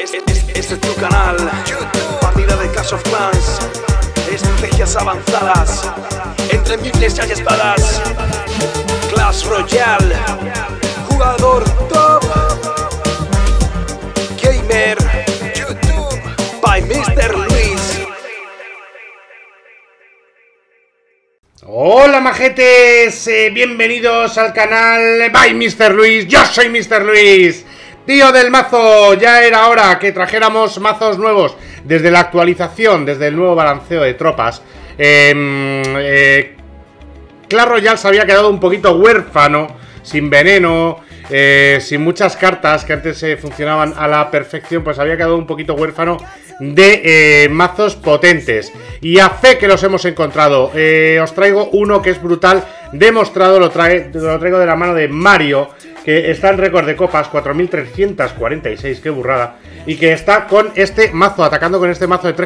Este es tu canal, partida de Clash of Clans, estrategias avanzadas, entre miles hay espadas. Clash Royale, jugador top, gamer, YouTube, by Mr. Luis. Hola majetes, bienvenidos al canal by Mr. Luis. Yo soy Mr. Luis, tío del mazo. Ya era hora que trajéramos mazos nuevos desde la actualización, desde el nuevo balanceo de tropas. Clash Royale se había quedado un poquito huérfano, sin veneno, sin muchas cartas que antes funcionaban a la perfección. Pues había quedado un poquito huérfano de mazos potentes. Y a fe que los hemos encontrado. Os traigo uno que es brutal, demostrado, lo traigo de la mano de Mario, que está en récord de copas, 4346, qué burrada. Y que está con este mazo, atacando con este mazo de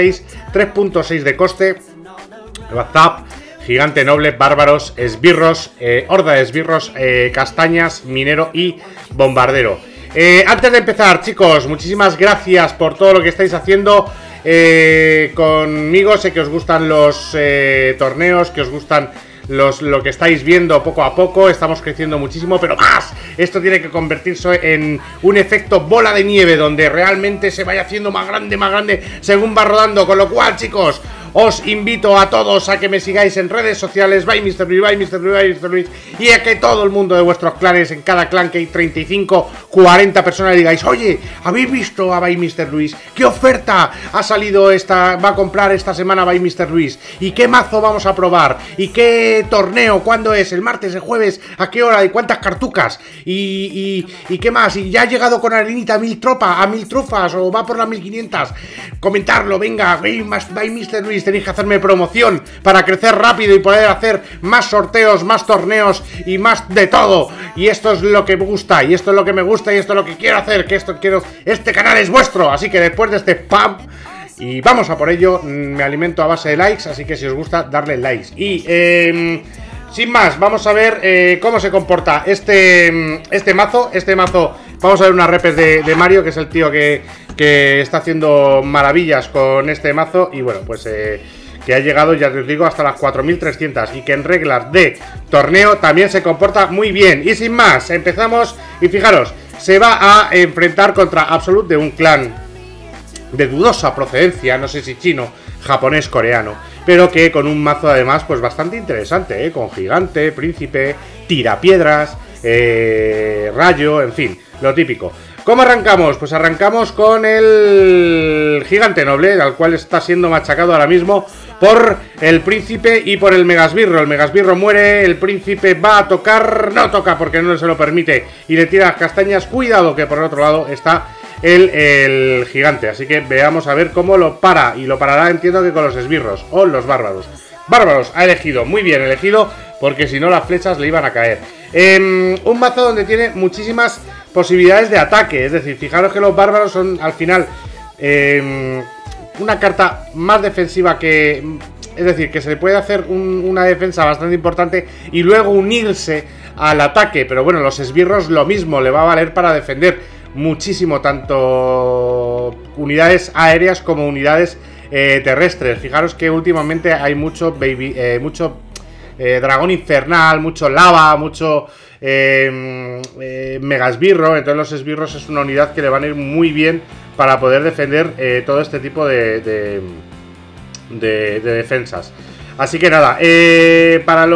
3,6 de coste. WhatsApp, gigante noble, bárbaros, esbirros, horda de esbirros, castañas, minero y bombardero. Antes de empezar, chicos, muchísimas gracias por todo lo que estáis haciendo conmigo. Sé que os gustan los torneos, que os gustan lo que estáis viendo poco a poco. Estamos creciendo muchísimo, pero más. Esto tiene que convertirse en un efecto bola de nieve, donde realmente se vaya haciendo más grande según va rodando. Con lo cual, chicos, os invito a todos a que me sigáis en redes sociales, by Mr. Luis, by Mr. Luis, by Mr. Luis, y a que todo el mundo de vuestros clanes, en cada clan que hay 35, 40 personas, digáis: oye, ¿habéis visto a by Mr. Luis? ¿Qué oferta ha salido va a comprar esta semana by Mr. Luis? ¿Y qué mazo vamos a probar? ¿Y qué torneo? ¿Cuándo es? ¿El martes, el jueves? ¿A qué hora? ¿Y cuántas cartucas? ¿Y qué más? ¿Y ya ha llegado con arenita a 1000 tropas, a 1000 trufas, o va por las 1500? Comentarlo, venga, by Mr. Luis. Tenéis que hacerme promoción para crecer rápido y poder hacer más sorteos, más torneos y más de todo. Y esto es lo que me gusta, y esto es lo que me gusta, y esto es lo que quiero hacer, este canal es vuestro. Así que después de este spam, y vamos a por ello, me alimento a base de likes, así que si os gusta, darle likes. Y sin más, vamos a ver cómo se comporta este mazo. Vamos a ver unas repes de Mario, que es el tío que está haciendo maravillas con este mazo. Y bueno, pues que ha llegado, ya os digo, hasta las 4300, y que en reglas de torneo también se comporta muy bien. Y sin más, empezamos. Y fijaros, se va a enfrentar contra Absolute, de un clan de dudosa procedencia, no sé si chino, japonés, coreano, pero que con un mazo además pues bastante interesante, con gigante, príncipe, tirapiedras, rayo, en fin, lo típico. ¿Cómo arrancamos? Pues arrancamos con el gigante noble, al cual está siendo machacado ahora mismo por el príncipe y por el megasbirro. El megasbirro muere, el príncipe va a tocar, no toca porque no se lo permite, y le tira las castañas. Cuidado, que por el otro lado está el gigante, así que veamos a ver cómo lo para. Y lo parará, entiendo que con los esbirros o los bárbaros. Bárbaros ha elegido, muy bien elegido, porque si no las flechas le iban a caer. Un mazo donde tiene muchísimas posibilidades de ataque, es decir, fijaros que los bárbaros son al final una carta más defensiva que... Es decir, que se le puede hacer una defensa bastante importante y luego unirse al ataque. Pero bueno, los esbirros lo mismo, le va a valer para defender muchísimo, tanto unidades aéreas como unidades terrestres. Fijaros que últimamente hay mucho dragón infernal, mucho lava, mucho mega esbirro. Entonces los esbirros es una unidad que le van a ir muy bien para poder defender todo este tipo de defensas. Así que nada, para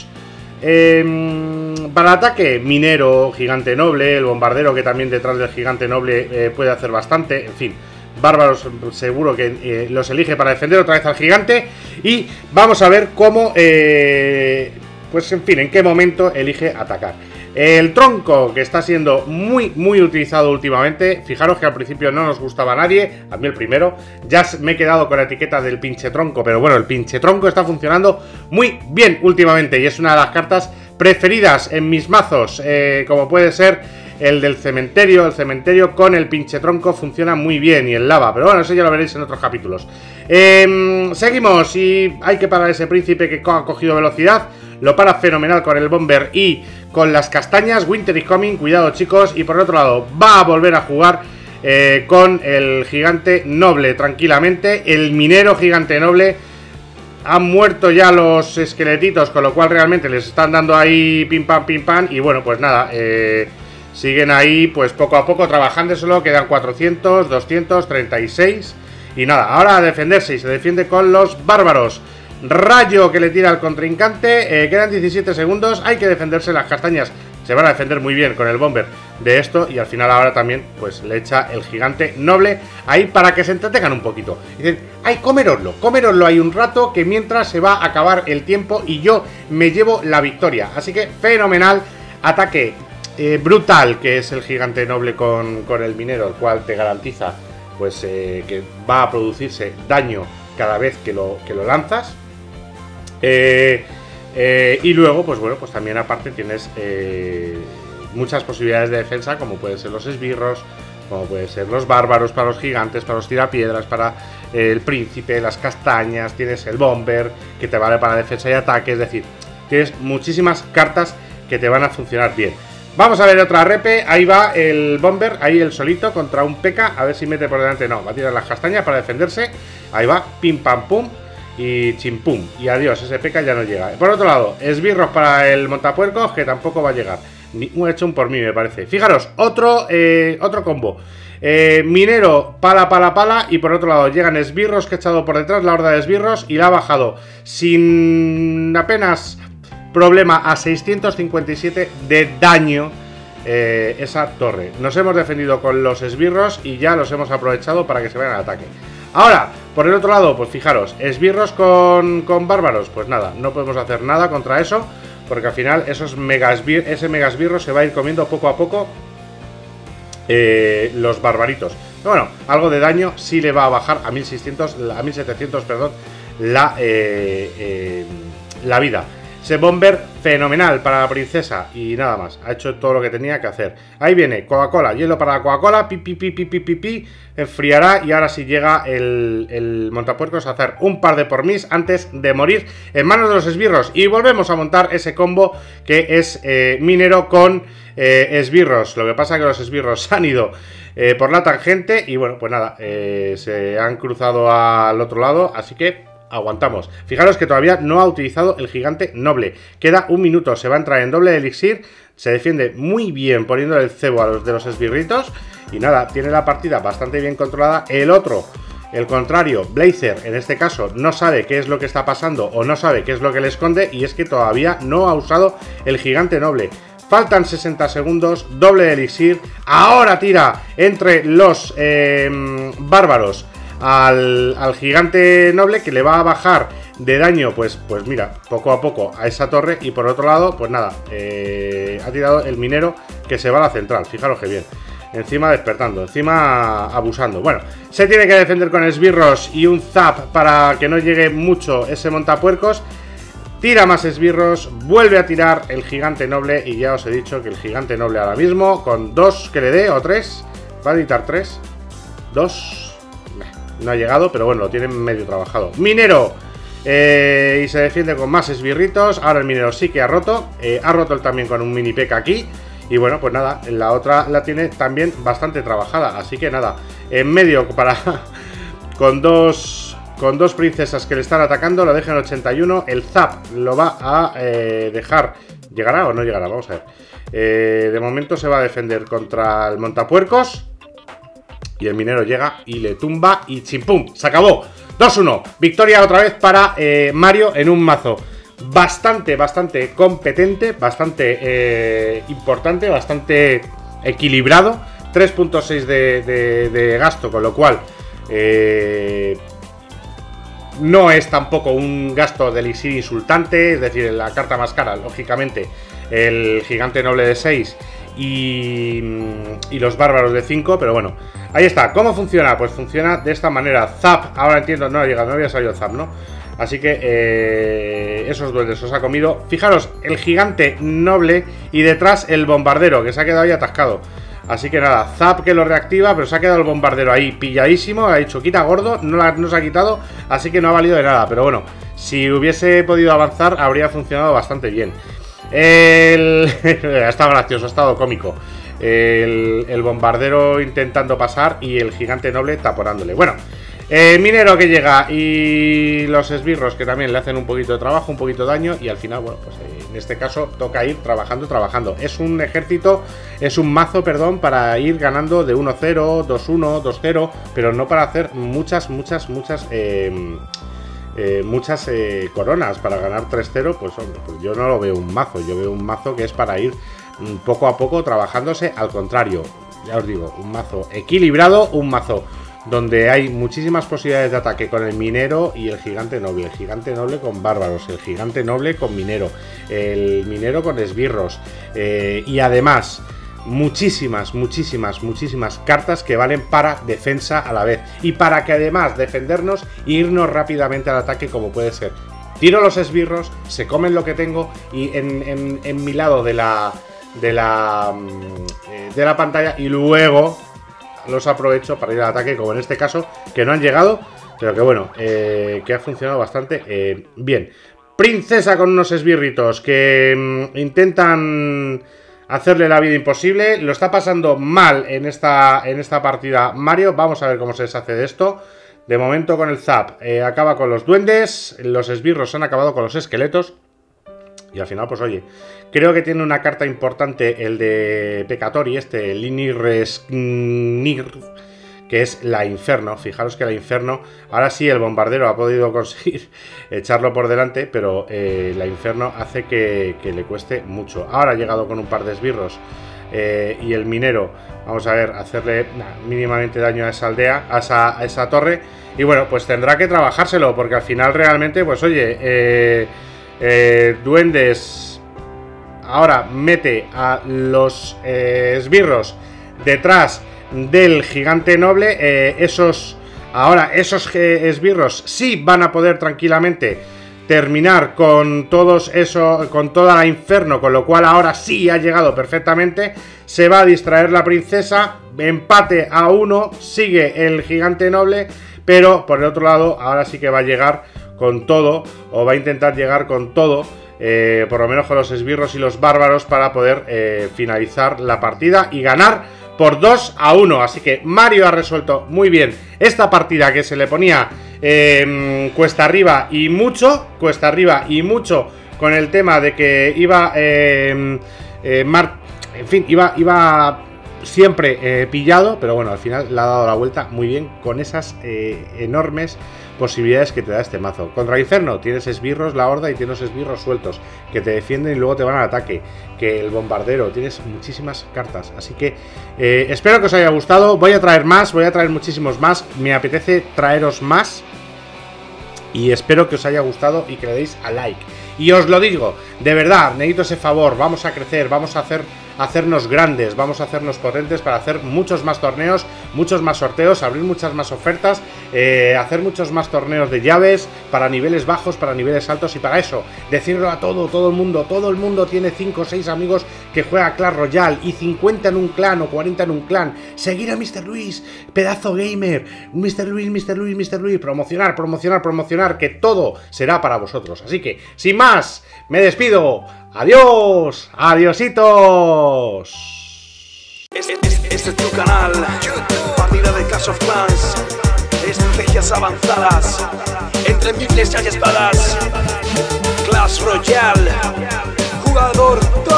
el ataque, minero, gigante noble, el bombardero, que también detrás del gigante noble puede hacer bastante. En fin, bárbaros seguro que los elige para defender otra vez al gigante. Y vamos a ver cómo, pues en fin, en qué momento elige atacar. El tronco, que está siendo muy utilizado últimamente. Fijaros que al principio no nos gustaba a nadie, a mí el primero. Ya me he quedado con la etiqueta del pinche tronco, pero bueno, el pinche tronco está funcionando muy bien últimamente, y es una de las cartas preferidas en mis mazos, como puede ser el del cementerio. El cementerio con el pinche tronco funciona muy bien, y el lava, pero bueno, eso ya lo veréis en otros capítulos. Seguimos, y hay que parar ese príncipe que ha cogido velocidad. Lo para fenomenal con el bomber y con las castañas. Winter is coming, cuidado chicos. Y por otro lado, va a volver a jugar con el gigante noble tranquilamente. El minero gigante noble. Han muerto ya los esqueletitos, con lo cual realmente les están dando ahí pim pam, y bueno, pues nada, siguen ahí pues poco a poco trabajando, solo quedan 400, 236 y nada, ahora a defenderse y se defiende con los bárbaros. Rayo que le tira al contrincante, quedan 17 segundos, hay que defenderse, las castañas se van a defender muy bien con el bomber de esto y al final ahora también pues le echa el gigante noble ahí para que se entretengan un poquito. Dicen, ay, coméroslo ahí un rato que mientras se va a acabar el tiempo y yo me llevo la victoria. Así que fenomenal, ataque brutal que es el gigante noble con el minero, el cual te garantiza pues que va a producirse daño cada vez que lo lanzas. Y luego, pues bueno, pues también aparte tienes muchas posibilidades de defensa, como pueden ser los esbirros, como pueden ser los bárbaros para los gigantes, para los tirapiedras, para el príncipe, las castañas, tienes el bomber, que te vale para defensa y ataque, es decir, tienes muchísimas cartas que te van a funcionar bien. Vamos a ver otra repe, ahí va el bomber, ahí el solito contra un P.E.K.K.A, a ver si mete por delante, no, va a tirar las castañas para defenderse, ahí va, pim pam pum. Y chimpum, y adiós, ese P.E.K.K.A ya no llega. Por otro lado, esbirros para el montapuercos, que tampoco va a llegar. Un hecho un por mí, me parece. Fijaros, otro combo. Minero, pala, y por otro lado llegan esbirros que ha echado por detrás la horda de esbirros y la ha bajado sin apenas problema a 657 de daño esa torre. Nos hemos defendido con los esbirros y ya los hemos aprovechado para que se vayan al ataque. Ahora, por el otro lado, pues fijaros, esbirros con bárbaros, pues nada, no podemos hacer nada contra eso, porque al final ese mega esbirro se va a ir comiendo poco a poco los barbaritos. Pero bueno, algo de daño sí le va a bajar a 1700, perdón, la vida. Ese bomber fenomenal para la princesa y nada más, ha hecho todo lo que tenía que hacer. Ahí viene Coca-Cola, hielo para la Coca-Cola, enfriará y ahora sí llega el montapuercos a hacer un par de pormis antes de morir en manos de los esbirros. Y volvemos a montar ese combo que es minero con esbirros. Lo que pasa es que los esbirros se han ido por la tangente y bueno, pues nada, se han cruzado al otro lado, así que aguantamos. Fijaros que todavía no ha utilizado el gigante noble. Queda un minuto, se va a entrar en doble elixir. Se defiende muy bien poniéndole el cebo a los de los esbirritos. Y nada, tiene la partida bastante bien controlada. El otro, el contrario, Blazer, en este caso, no sabe qué es lo que está pasando o no sabe qué es lo que le esconde. Y es que todavía no ha usado el gigante noble. Faltan 60 segundos, doble elixir. Ahora tira entre los bárbaros al gigante noble, que le va a bajar de daño, pues mira, poco a poco a esa torre. Y por otro lado, pues nada, ha tirado el minero que se va a la central. Fijaros que bien, encima despertando, encima abusando. Bueno, se tiene que defender con esbirros y un zap para que no llegue mucho ese montapuercos. Tira más esbirros, vuelve a tirar el gigante noble. Y ya os he dicho que el gigante noble ahora mismo, con 2 que le dé, o 3, va a editar 3, 2... No ha llegado, pero bueno, lo tienen medio trabajado. Minero, y se defiende con más esbirritos. Ahora el minero sí que ha roto. Ha roto él también con un mini P.E.K.K.A aquí. Y bueno, pues nada, la otra la tiene también bastante trabajada. Así que nada, en medio para con dos princesas que le están atacando. Lo deja en 81. El zap lo va a dejar. ¿Llegará o no llegará? Vamos a ver. De momento se va a defender contra el montapuercos. Y el minero llega y le tumba y chimpum, se acabó. 2-1, victoria otra vez para Mario en un mazo bastante competente, bastante importante, bastante equilibrado. 3.6 de gasto, con lo cual no es tampoco un gasto de elixir insultante. Es decir, la carta más cara, lógicamente, el gigante noble de 6 y los bárbaros de 5, pero bueno, ahí está. ¿Cómo funciona? Pues funciona de esta manera. Zap, ahora entiendo, no ha llegado, no había salido Zap, ¿no? Así que esos duendes os ha comido. Fijaros, el gigante noble y detrás el bombardero, que se ha quedado ahí atascado. Así que nada, Zap que lo reactiva, pero se ha quedado el bombardero ahí pilladísimo. Ha dicho, quita gordo, no se ha quitado, así que no ha valido de nada. Pero bueno, si hubiese podido avanzar, habría funcionado bastante bien. Ha estado gracioso, ha estado cómico. el bombardero intentando pasar y el gigante noble taponándole. Bueno, minero que llega y los esbirros que también le hacen un poquito de trabajo, un poquito de daño, y al final, bueno, pues en este caso toca ir trabajando. Es un ejército, es un mazo, perdón, para ir ganando de 1-0, 2-1, 2-0, pero no para hacer muchas coronas. Para ganar 3-0, pues hombre, pues yo no lo veo un mazo. Yo veo un mazo que es para ir poco a poco trabajándose. Al contrario, ya os digo, un mazo equilibrado, un mazo donde hay muchísimas posibilidades de ataque con el minero y el gigante noble. El gigante noble con bárbaros, el gigante noble con minero, el minero con esbirros, y además muchísimas cartas que valen para defensa a la vez, y para que además defendernos e irnos rápidamente al ataque, como puede ser: tiro los esbirros, se comen lo que tengo, y en mi lado de la pantalla, y luego los aprovecho para ir al ataque, como en este caso, que no han llegado, pero que bueno, que ha funcionado bastante bien. Princesa con unos esbirritos que intentan hacerle la vida imposible. Lo está pasando mal en esta partida Mario. Vamos a ver cómo se deshace de esto. De momento con el zap acaba con los duendes. Los esbirros han acabado con los esqueletos. Y al final, pues oye, creo que tiene una carta importante el de Peccatori, el Linir, que es la Inferno. Fijaros que la Inferno, ahora sí el bombardero ha podido conseguir echarlo por delante, pero la Inferno hace que le cueste mucho. Ahora ha llegado con un par de esbirros y el minero, vamos a ver, hacerle mínimamente daño a esa aldea, a esa torre. Y bueno, pues tendrá que trabajárselo, porque al final realmente, pues oye, duendes ahora mete a los esbirros detrás del gigante noble. Esos esbirros sí van a poder tranquilamente terminar con todos eso, con toda la Inferno, con lo cual ahora sí ha llegado perfectamente. Se va a distraer la princesa, empate a 1, sigue el gigante noble, pero por el otro lado ahora sí que va a llegar con todo, o va a intentar llegar con todo, por lo menos con los esbirros y los bárbaros, para poder finalizar la partida y ganar por 2-1. Así que Mario ha resuelto muy bien esta partida, que se le ponía cuesta arriba y mucho con el tema de que iba iba siempre pillado, pero bueno, al final le ha dado la vuelta muy bien con esas enormes posibilidades que te da este mazo. Contra Inferno tienes esbirros, la horda, y tienes esbirros sueltos que te defienden y luego te van al ataque, que el bombardero, tienes muchísimas cartas. Así que espero que os haya gustado. Voy a traer más, voy a traer muchísimos más, me apetece traeros más, y espero que os haya gustado y que le deis a like. Y os lo digo, de verdad, necesito ese favor. Vamos a crecer, vamos a hacernos grandes, vamos a hacernos potentes para hacer muchos más torneos, muchos más sorteos, abrir muchas más ofertas, hacer muchos más torneos de llaves para niveles bajos, para niveles altos, y para eso decirlo a todo el mundo tiene 5 o 6 amigos que juega Clash Royale, y 50 en un clan o 40 en un clan. Seguir a Mr. Luis, pedazo gamer, Mr. Luis, promocionar, que todo será para vosotros. Así que, sin más, me despido. Adiós, adiositos. Este es tu canal, partida de Clash of Clans, estrategias avanzadas, entre miles y espadas, Clash Royale, jugador top.